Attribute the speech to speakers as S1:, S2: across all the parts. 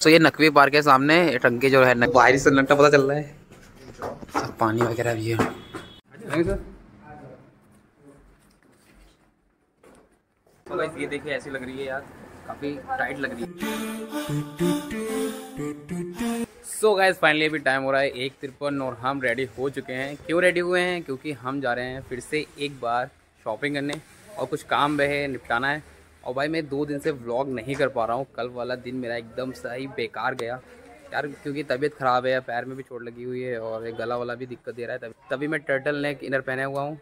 S1: तो ये नकवी पार्क के सामने टंकी जो है बाहरी सन्नाटा पता चल रहा है, सब पानी वगैरह भी है। तो गाइस ये देखिए ऐसी लग रही है यार, काफ़ी टाइट लग रही है। सो गाइस फाइनली अभी टाइम हो रहा है 1:53 और हम रेडी हो चुके हैं। क्यों रेडी हुए हैं? क्योंकि हम जा रहे हैं फिर से एक बार शॉपिंग करने और कुछ काम वह निपटाना है। और भाई मैं 2 दिन से व्लॉग नहीं कर पा रहा हूँ। कल वाला दिन मेरा एकदम सही बेकार गया यार, क्योंकि तबीयत ख़राब है, पैर में भी चोट लगी हुई है और एक गला वाला भी दिक्कत दे रहा है। तभी मैं टर्टल नेक इनर पहने हुआ हूँ।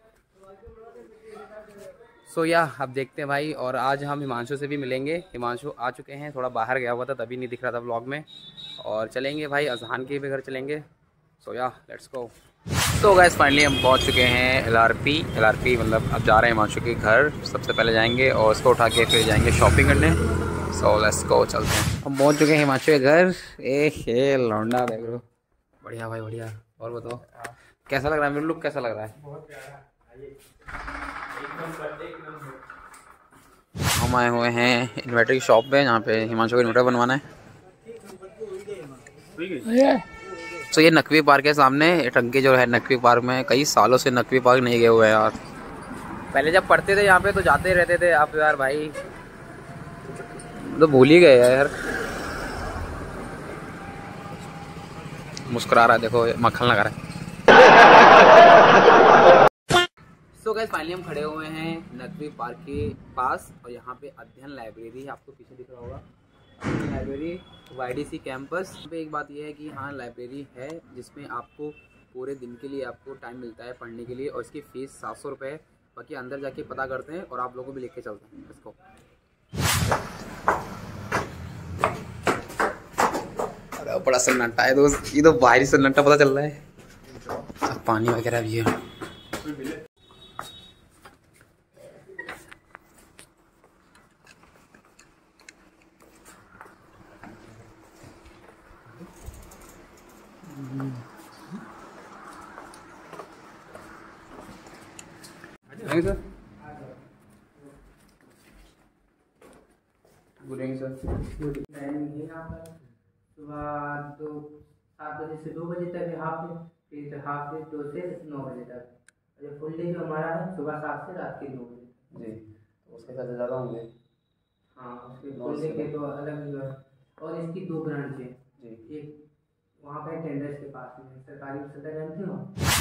S1: सो या अब देखते हैं भाई। और आज हम हिमांशु से भी मिलेंगे। हिमांशु आ चुके हैं, थोड़ा बाहर गया हुआ था तभी नहीं दिख रहा था व्लॉग में। और चलेंगे भाई अजहान के भी घर चलेंगे। सो या लेट्स गो। तो गाइस फाइनली हम पहुंच चुके हैं एलआरपी मतलब अब जा रहे हैं हिमांशु के घर। सबसे पहले जाएंगे और उसको उठा के फिर जाएंगे शॉपिंग करने। सो लेट्स गो, चलते हैं। हम पहुंच चुके हैं हिमांशु के घर। ए लौंडा देख लो, बढ़िया भाई बढ़िया। और बताओ कैसा लग रहा है मेरा लुक, कैसा लग रहा है? हम आए हुए हैं इन्वर्टर की शॉप पे, जहाँ पे हिमांशु को इन्वर्टर बनवाना है। तो ये नकवी पार्क के सामने टंकी जो है नकवी पार्क में। कई सालों से नकवी पार्क नहीं गए हुए हैं यार। पहले जब पढ़ते थे यहाँ पे तो जाते रहते थे। अब यार भाई तो भूल ही गए यार। मुस्कुरा रहा है, देखो मक्खन लगा रहा है। सो गाइस फाइनली हम खड़े हुए हैं नकवी पार्क के पास और यहाँ पे अध्ययन लाइब्रेरी आपको पीछे दिख रहा होगा। अध्ययन लाइब्रेरी YDC कैंपस पे एक बात यह है कि हाँ लाइब्रेरी है जिसमें आपको पूरे दिन के लिए आपको टाइम मिलता है पढ़ने के लिए। और इसकी फ़ीस 700 रुपये है। बाकी अंदर जाके पता करते हैं और आप लोगों को भी लेके चलते हैं इसको। अरे बड़ा सन्नाटा है दोस्त, ये तो बाहरी सन्नाटा पता चल रहा है, सब पानी वगैरह भी है। Sir good evening sir.
S2: सुबह 7 बजे से 2 बजे तक है हाफ डे, फिर हाफ डे 2 से 9 बजे तक। ये फुल डे जो हमारा है सुबह 7 से रात के 9 बजे
S1: जी। तो उसके साथ ज़्यादा होंगे?
S2: हाँ उसके फुल डे के तो अलग ही है। और इसकी 2 ब्रांच है जी, एक वहाँ पे टेंडर्स के पास में सरकारी सदर जानते हो।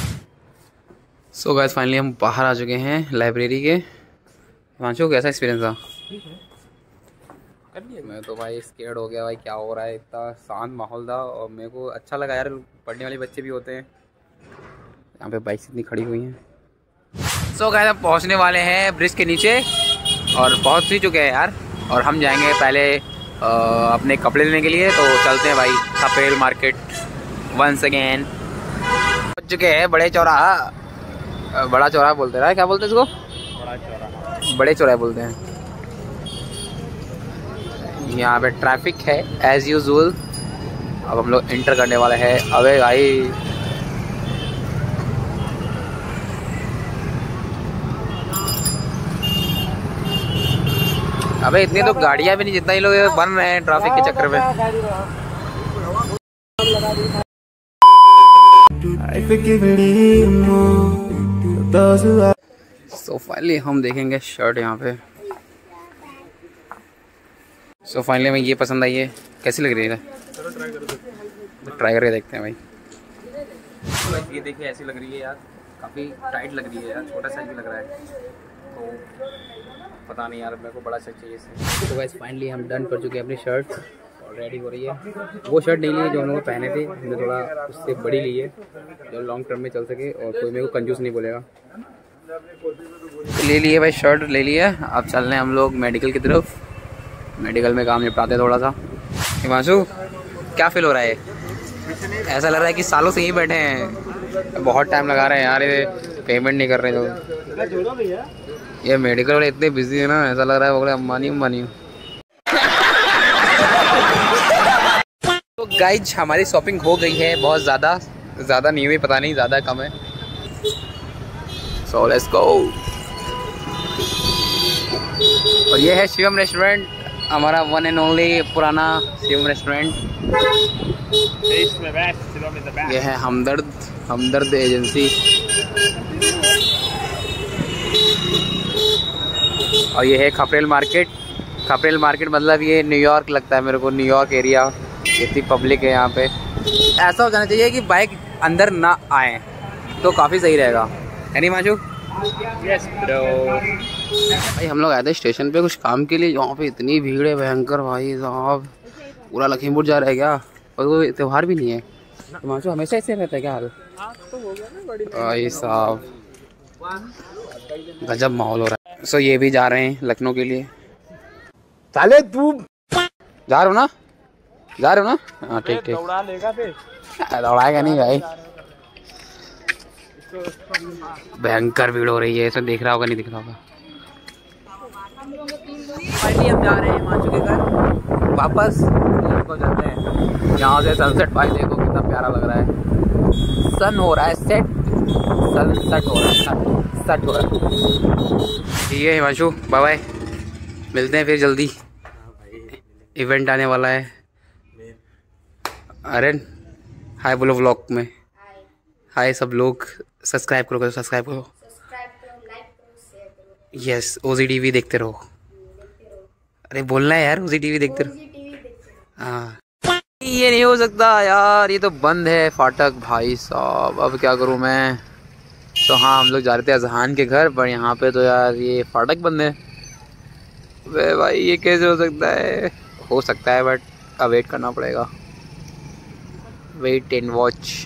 S1: सो गाइस फाइनली हम बाहर आ चुके हैं लाइब्रेरी के। हिमांशु कैसा एक्सपीरियंस था?
S2: ठीक है
S1: कर लिया। मैं तो भाई स्केर्ड हो गया भाई, क्या हो रहा है। इतना शांत माहौल था और मेरे को अच्छा लगा यार। पढ़ने वाले बच्चे भी होते हैं। यहाँ पे बाइक्स इतनी खड़ी हुई हैं। सो गाइस हम पहुँचने वाले हैं ब्रिज के नीचे और पहुँच ही चुके हैं यार। और हम जाएंगे पहले अपने कपड़े लेने के लिए। तो चलते हैं भाई कपेल मार्केट वंस अगेन। पहुँच चुके हैं बड़े चौराहा, बड़ा चौराहा बोलते हैं, क्या बोलते हैं इसको? बड़ा चौराहा, बड़े चौराहे बोलते हैं। यहाँ पे ट्रैफिक है एज यूजुअल। अब हम लोग एंटर करने वाले हैं। अबे भाई अबे इतनी तो गाड़ियाँ भी नहीं जितना ही लोग बन रहे हैं ट्रैफिक के चक्कर में। सो फाइनली हम देखेंगे शर्ट यहाँ पे। सो फाइनली हमें ये पसंद आई है। कैसी लग रही है? ट्राई करके देखते हैं भाई। ये देखिए ऐसी लग रही है यार, काफ़ी टाइट लग रही है यार, छोटा साइज भी लग रहा है। तो पता नहीं यार, मेरे को बड़ा साइज चाहिए इसे। तो गाइस फाइनली हम डन कर चुके हैं अपनी शर्ट और रेडी हो रही है। वो शर्ट नहीं ली है जो हम लोग पहने थे, हमने थोड़ा उससे बड़ी ली है जो लॉन्ग टर्म में चल सके और कोई मेरे को कंजूस नहीं बोलेगा। ले लिए भाई, शर्ट ले लिया। अब चल रहे हैं हम लोग मेडिकल की तरफ। मेडिकल में काम निपटाते हैं थोड़ा सा। हिमांशु क्या फील हो रहा है? ऐसा लग रहा है कि सालों से ही बैठे हैं, बहुत टाइम लगा रहे हैं यार, ये पेमेंट नहीं कर रहे तो। ये मेडिकल वाले इतने बिजी है ना, ऐसा लग रहा है वो अंबानी। तो गाइज हमारी शॉपिंग हो गई है, बहुत ज़्यादा नहीं हुई, पता नहीं ज़्यादा कम है। So let's go. और ये है शिवम रेस्टोरेंट हमारा वन एंड ओनली पुराना शिवम रेस्टोरेंट। ये है हमदर्द एजेंसी। और ये है खपरेल मार्केट। खपरेल मार्केट मतलब ये न्यूयॉर्क लगता है मेरे को, न्यूयॉर्क एरिया। इतनी पब्लिक है यहाँ पे। ऐसा हो जाना चाहिए कि बाइक अंदर ना आए तो काफ़ी सही रहेगा, है नहीं माशू? Yes bro. भाई हम लोग आए थे स्टेशन पे कुछ काम के लिए, यहाँ पे इतनी भीड़ है भयंकर भाई साहब। पूरा लखीमपुर जा रहा है क्या? और वो त्यौहार भी नहीं है तो माशू हमेशा ऐसे रहता है क्या हाल? भाई साहब गजब माहौल हो रहा है। सो ये भी जा रहे हैं लखनऊ के लिए।
S3: चले तू
S1: जा रहे हो ना? जा रहे हो ना? हाँ ठीक ठीक।
S3: दौड़ा लेगा फिर?
S1: दौड़ाएगा नहीं भाई। भयंकर भीड़ हो रही है, ऐसा देख रहा होगा नहीं दिख रहा होगा। फाइनली हम जा रहे हैं माचू के घर वापस। को जाते हैं यहाँ से सनसेट। भाई देखो कितना प्यारा लग रहा है। सन हो रहा है सेट, सनसेट हो रहा है, सेट हो रहा है। ठीक है हिमांशु, बाय बाय, मिलते हैं फिर जल्दी। इवेंट आने वाला है। अरे हाय बोलो व्लॉग में। हाय सब लोग, सब्सक्राइब करो, सब्सक्राइब करो, लाइक करो, शेयर करो। यस ओजी टीवी देखते रहो। अरे बोलना है यार, ओजी टीवी देखते रहो। हाँ ये नहीं हो सकता यार, ये तो बंद है फाटक भाई साहब। अब क्या करूँ मैं? तो हाँ हम लोग जा रहे थे अजहान के घर, पर यहाँ पे तो यार ये फाटक बंद है। वे भाई ये कैसे हो सकता है? हो सकता है बट अब वेट करना पड़ेगा। Wait and watch.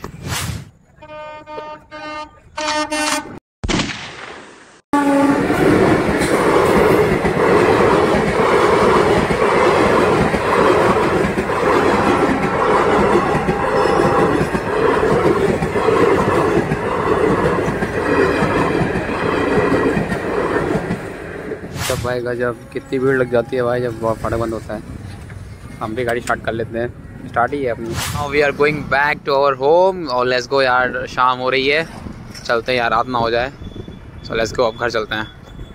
S1: भाई गजब कितनी भीड़ लग जाती है भाई जब फाटक बंद होता है। हम भी गाड़ी स्टार्ट कर लेते हैं, स्टार्ट ही है अपनी। Now we are going back to our home. और लेट्स गो यार, शाम हो रही है, चलते हैं यार, रात ना हो जाए। सो लेट्स गो, अब घर चलते हैं।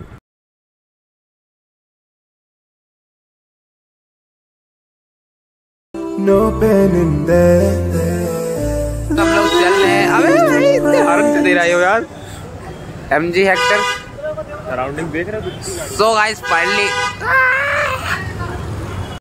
S3: No pain in there.
S1: हम लोग चल रहे हैं। अबे भाई इतने हॉर्न क्यों दे रहे हो यार? MG हेक्टर
S3: सराउंडिंग देख रहे हो?
S1: सो गाइस फाइनली